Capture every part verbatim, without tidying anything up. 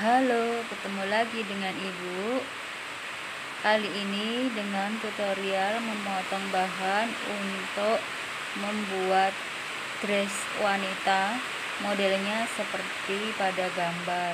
Halo, ketemu lagi dengan Ibu. Kali ini dengan tutorial memotong bahan untuk membuat dress wanita, modelnya seperti pada gambar.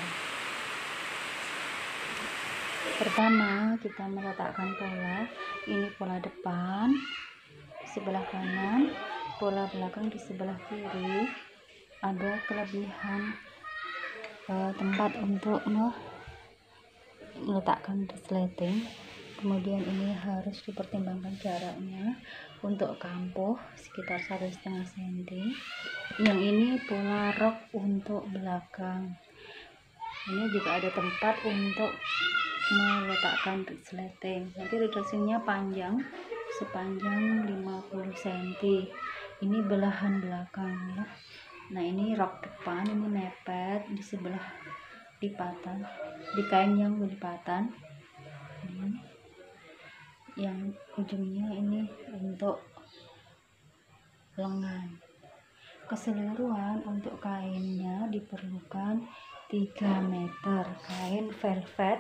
Pertama, kita meletakkan pola. Ini pola depan di sebelah kanan, pola belakang di sebelah kiri. Ada kelebihan uh, tempat untuk meletakkan resleting. Kemudian ini harus dipertimbangkan jaraknya. Untuk kampuh sekitar satu setengah senti. Yang ini pola rok untuk belakang. Ini juga ada tempat untuk meletakkan resleting. Nanti resletingnya panjang sepanjang lima puluh senti. Ini belahan belakang ya. Nah, ini rok depan, ini mepet di sebelah lipatan, di kain yang lipatan. Ini yang ujungnya ini untuk lengan. Keseluruhan untuk kainnya diperlukan tiga meter kain velvet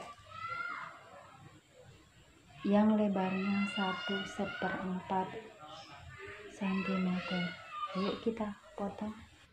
yang lebarnya satu seperempat sentimeter. Yuk kita potong.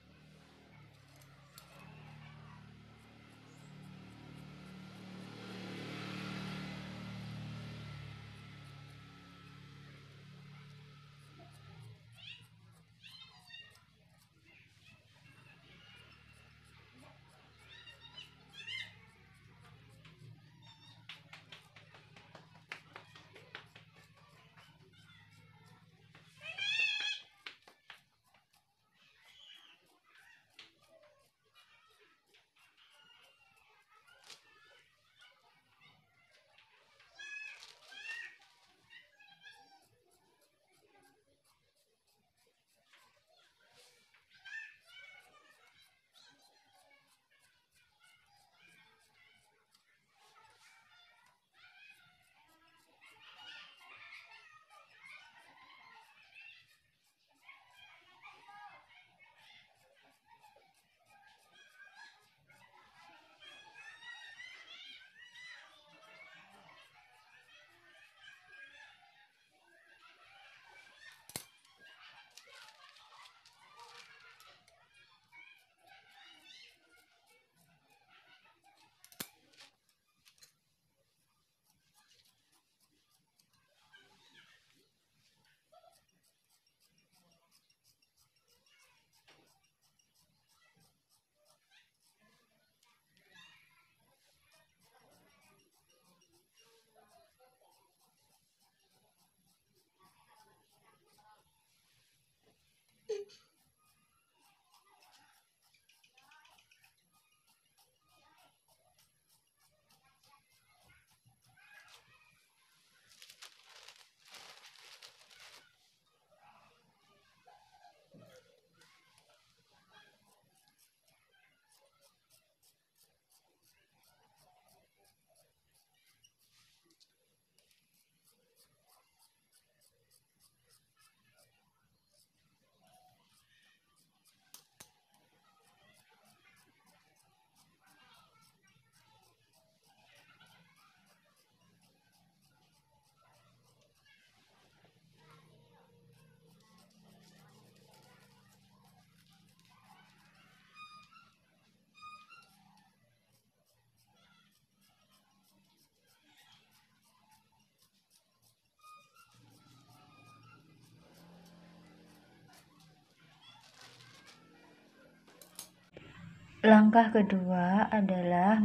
Langkah kedua adalah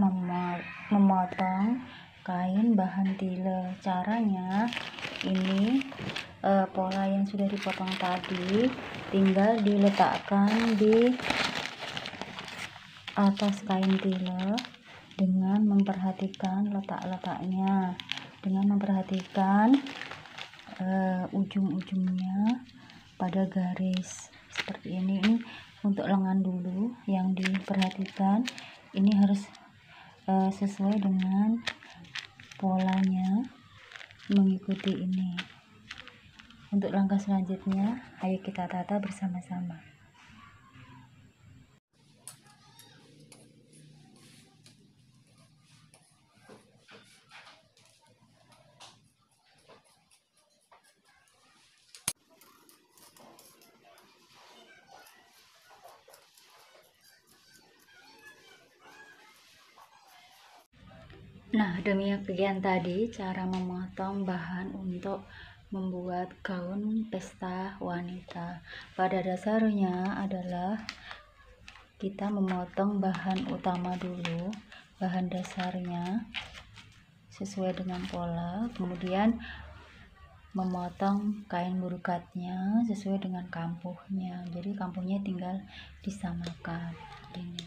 memotong kain bahan tile. Caranya ini eh, pola yang sudah dipotong tadi tinggal diletakkan di atas kain tile dengan memperhatikan letak-letaknya, dengan memperhatikan eh, ujung-ujungnya pada garis seperti ini. Ini untuk lengan dulu yang diperhatikan, ini harus uh, sesuai dengan polanya, mengikuti ini. Untuk langkah selanjutnya, ayo kita tata bersama-sama. Nah, demikian tadi cara memotong bahan untuk membuat gaun pesta wanita. Pada dasarnya adalah kita memotong bahan utama dulu, bahan dasarnya sesuai dengan pola, kemudian memotong kain burukatnya sesuai dengan kampuhnya. Jadi kampuhnya tinggal disamakan ini.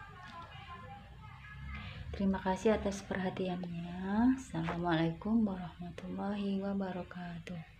Terima kasih atas perhatiannya. Assalamualaikum warahmatullahi wabarakatuh.